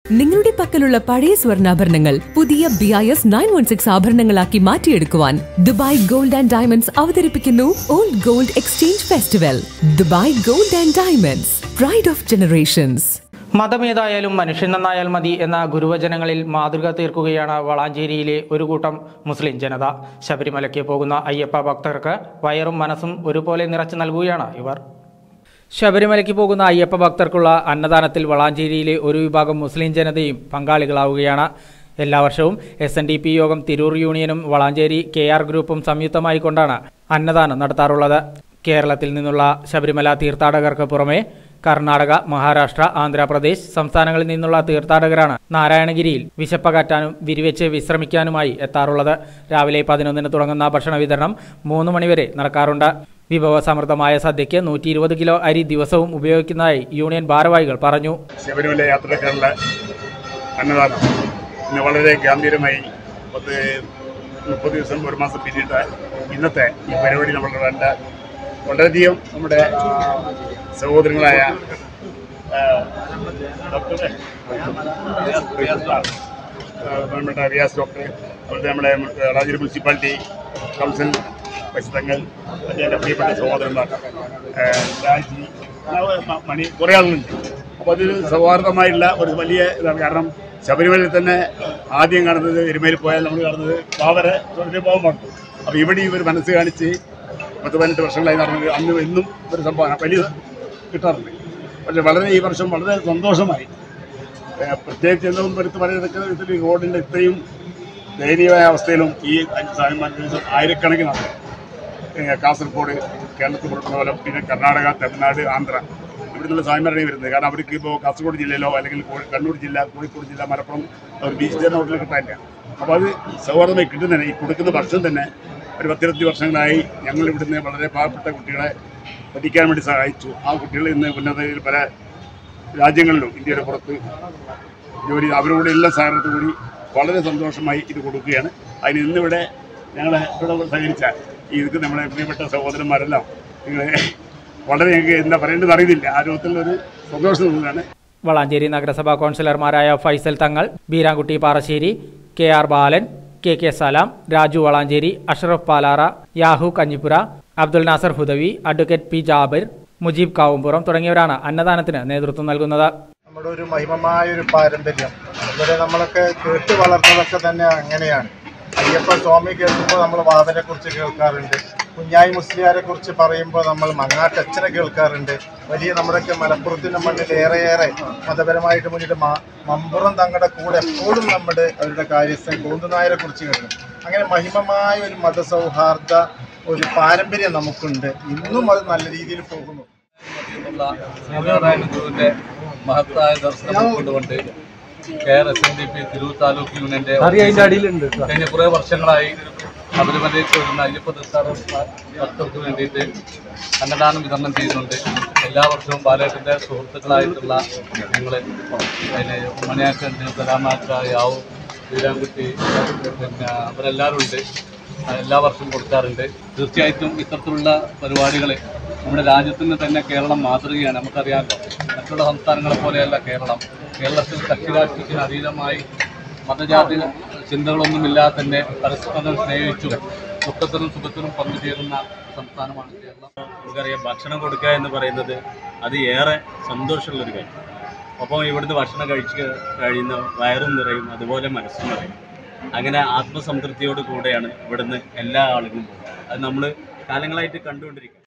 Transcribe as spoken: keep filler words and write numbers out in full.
നിങ്ങളുടെ പക്കലുള്ള പഴയ സ്വർണ്ണാഭരണങ്ങൾ പുതിയ B I S nine one six ആഭരണങ്ങളാക്കി മാറ്റിയെടുക്കുവാൻ ദുബായ് ഗോൾഡ് ആൻഡ് ഡയമണ്ട്സ് അവതരിപ്പിക്കുന്നു old gold exchange festival. Dubai gold and diamonds, pride of generations. മതമേതായാലും മനുഷ്യൻ നന്നായാൽ മതി എന്ന ഗുരുവചനങ്ങളിൽ മാതൃക തീർക്കുകയാണ് വളാഞ്ചേരിയിലെ ഒരു കൂട്ടം മുസ്ലിം ജനത. ശബരിമലയ്ക്ക് പോകുന്ന അയ്യപ്പ ഭക്തർക്ക് വയറും മനസ്സും ഒരുപോലെ നിറച്ചു നൽകുകയാണ് ഇവർ. ശബരിമലയ്ക്ക് പോകുന്ന അയ്യപ്പ ഭക്തർക്കുള്ള അന്നദാനത്തിൽ വളാഞ്ചേരിയിലെ ഒരു വിഭാഗം മുസ്ലിം ജനതയും പങ്കാളികളാവുകയാണ്. എല്ലാ വർഷവും എസ് എൻ ഡി പി യോഗം തിരൂർ യൂണിയനും വളാഞ്ചേരി കെ ആർ ഗ്രൂപ്പും സംയുക്തമായി കൊണ്ടാണ് അന്നദാനം നടത്താറുള്ളത്. കേരളത്തിൽ നിന്നുള്ള ശബരിമല തീർത്ഥാടകർക്ക് പുറമെ കർണാടക, മഹാരാഷ്ട്ര, ആന്ധ്രാപ്രദേശ് സംസ്ഥാനങ്ങളിൽ നിന്നുള്ള തീർത്ഥാടകരാണ് നാരായണഗിരിയിൽ വിശപ്പകറ്റാനും വിരിവെച്ച് വിശ്രമിക്കാനുമായി എത്താറുള്ളത്. രാവിലെ പതിനൊന്നിന് തുടങ്ങുന്ന ഭക്ഷണ വിതരണം മൂന്ന് മണിവരെ നടക്കാറുണ്ട്. വിഭവസമൃദ്ധമായ സദ്യയ്ക്ക് നൂറ്റി ഇരുപത് കിലോ അരി ദിവസവും ഉപയോഗിക്കുന്നതായി യൂണിയൻ ഭാരവാഹികൾ പറഞ്ഞു. ശബരിമല യാത്രക്കാരുടെ അന്നദാനം ഇന്ന് വളരെ ഗംഭീരമായി പത്ത് മുപ്പത് ദിവസം ഒരു മാസം പിന്നിട്ട് ഇന്നത്തെ ഈ പരിപാടി നമ്മൾ കണ്ട വളരെയധികം നമ്മുടെ സഹോദരങ്ങളായ ഡോക്ടർ നമ്മുടെ റിയാസ് ഡോക്ടർ, അതുപോലെ നമ്മുടെ വളാഞ്ചേരി മുനിസിപ്പാലിറ്റി കൗൺസിൽ പ്രസിദ്ധങ്ങൾ, എൻ്റെ പ്രിയപ്പെട്ട സഹോദരന്മാർ രാജി, മണി, കുറേ ആളുകളുണ്ട്. അപ്പോൾ അതൊരു സൗഹാർദ്ദമായുള്ള ഒരു വലിയ ഇതാണ്. കാരണം ശബരിമലയിൽ തന്നെ ആദ്യം കാണുന്നത് എരുമയിൽ പോയാൽ നമ്മൾ കാണുന്നത് പാവരെ പോകാൻ പാടും. അപ്പോൾ ഇവിടെ ഇവർ മനസ്സ് കാണിച്ച് പത്ത് പതിനെട്ട് വർഷങ്ങളായി നടന്നത് അന്ന് എന്നും ഒരു സംഭവമാണ് വലിയ കിട്ടാറുണ്ട്. പക്ഷേ വളരെ ഈ വർഷം വളരെ സന്തോഷമായി. പ്രത്യേകിച്ച് എന്തെങ്കിലും എടുത്ത് പറയുന്നതൊക്കെ ഇതിൽ റോഡിൻ്റെ ഇത്രയും ദയനീയമായ അവസ്ഥയിലും ഈ ആയിരക്കണക്കിനാണ് കാസർഗോഡ്, കേരളത്തിൽ പുറത്തുള്ള പോലെ പിന്നെ കർണാടക, തമിഴ്നാട്, ആന്ധ്ര ഇവിടെ നിന്നുള്ള സാധനമാണ് വരുന്നത്. കാരണം അവർക്ക് ഇപ്പോൾ കാസർഗോഡ് ജില്ലയിലോ അല്ലെങ്കിൽ കണ്ണൂർ ജില്ല, കോഴിക്കോട് ജില്ല, മലപ്പുറം അവർ ബീച്ച് ചേർന്ന ഹോട്ടലിൽ കിട്ടാനില്ല. അപ്പോൾ അത് സൗഹാർദ്ദമായി കിട്ടുന്നതന്നെ ഈ കൊടുക്കുന്ന ഭക്ഷണം തന്നെ ഒരു പത്തിരുപത്തി വർഷങ്ങളായി ഞങ്ങൾ ഇവിടുന്ന് വളരെ പാവപ്പെട്ട കുട്ടികളെ പഠിക്കാൻ വേണ്ടി സഹായിച്ചു. ആ കുട്ടികൾ ഇന്ന് ഉന്നതയിൽ പല രാജ്യങ്ങളിലും ഇന്ത്യയുടെ പുറത്ത് ജോലി അവരുടെ എല്ലാ സഹകരണത്തിൽ കൂടി വളരെ സന്തോഷമായി ഇത് കൊടുക്കുകയാണ്. അതിന് ഇന്നിവിടെ ഞങ്ങളെ ഇവിടെ സഹകരിച്ച ഇത് നമ്മളെ പ്രിയപ്പെട്ട സഹോദരന്മാരെല്ലാം നിങ്ങൾ വളരെ ഞങ്ങൾക്ക് എന്താ പറയേണ്ടതെന്ന് അറിയുന്നില്ല. ആ രൂപത്തിലൊരു സന്തോഷം തോന്നുകയാണ്. വളാഞ്ചേരി നഗരസഭാ കൗൺസിലർമാരായ Faisal Thangal, Beerankutty Parassery, K R Balan, K K Salam, Raju Valanchery, Ashraf Palara, Yahu Kanjippura, Abdul Nasar Hudawi, advocate P Jabir, Mujeeb Kavumpuram തുടങ്ങിയവരാണ് അന്നദാനത്തിന് നേതൃത്വം നൽകുന്നത്. നമ്മുടെ ഒരു മഹിമമായ ഒരു പാരമ്പര്യം അതുപോലെ നമ്മളൊക്കെ കേട്ട് വളർന്നതൊക്കെ തന്നെ അങ്ങനെയാണ്. അയ്യപ്പ സ്വാമി കേൾക്കുമ്പോൾ നമ്മൾ വാദനെ കുറിച്ച് കേൾക്കാറുണ്ട്. കുഞ്ഞായി മുസ്ലിയാരെ കുറിച്ച് പറയുമ്പോൾ നമ്മൾ മങ്ങാട്ടച്ഛനെ കേൾക്കാറുണ്ട്. വലിയ നമ്മുടെയൊക്കെ മലപ്പുറത്തിൻ്റെ മണ്ണിൽ ഏറെയേറെ മതപരമായിട്ട് മുന്നിട്ട് മമ്പുറം തങ്ങളുടെ കൂടെ എപ്പോഴും നമ്മുടെ അവരുടെ കാര്യസ്ഥൻ കോന്തുനായരെ കുറിച്ച് കേൾക്കും. അങ്ങനെ മഹിമമായ ഒരു മതസൗഹാർദ്ദ ഒരു പാരമ്പര്യം നമുക്കുണ്ട്. ഇന്നും അത് നല്ല രീതിയിൽ പോകുന്നു. ശ്രീനാരായണഗുരുവിൻ്റെ മഹത്തായ ദർശനം കൊണ്ടുകൊണ്ട് K R S N D P Tirur taluk യൂണിയൻ്റെ കഴിഞ്ഞ കുറേ വർഷങ്ങളായി ശബരിമലയ്ക്ക് വരുന്ന അയ്യപ്പ ഭക്തർക്ക് വേണ്ടിയിട്ട് അന്നദാനം വിതരണം ചെയ്യുന്നുണ്ട്. എല്ലാ വർഷവും ബാലേട്ടൻ്റെ സുഹൃത്തുക്കളായിട്ടുള്ള ഞങ്ങൾ അതിന് മണിയാക്കുണ്ട്, സലാമാക്ക, യാവു, വീരാൻകുട്ടി, പിന്നെ അവരെല്ലാവരും ഉണ്ട്. എല്ലാ വർഷവും കൊടുക്കാറുണ്ട്. തീർച്ചയായിട്ടും ഇത്തരത്തിലുള്ള പരിപാടികൾ നമ്മുടെ രാജ്യത്തിന് തന്നെ കേരളം മാതൃകയാണ്. നമുക്കറിയാമല്ലോ, മറ്റുള്ള സംസ്ഥാനങ്ങളെ പോലെയല്ല കേരളം. കേരളത്തിൽ കക്ഷിരാഷ്ട്രീയത്തിന് അതീതമായി മതജാതി ചിന്തകളൊന്നുമില്ലാതെ തന്നെ പരസ്പരം സ്നേഹിച്ചും ദുഃഖത്തിനും സുഖത്തിനും പങ്കുചേരുന്ന സംസ്ഥാനമാണ് കേരളം. നമുക്കറിയാം, ഭക്ഷണം കൊടുക്കുക എന്ന് പറയുന്നത് അത് ഏറെ സന്തോഷമുള്ളൊരു കാര്യം. ഒപ്പം ഇവിടുന്ന് ഭക്ഷണം കഴിച്ച് കഴിയുന്ന വയറും നിറയും, അതുപോലെ മനസ്സും നിറയും. അങ്ങനെ ആത്മസംതൃപ്തിയോട് കൂടെയാണ് ഇവിടുന്ന് എല്ലാ ആളുകളും പോകുന്നത്. അത് നമ്മൾ കാലങ്ങളായിട്ട് കണ്ടുകൊണ്ടിരിക്കുക.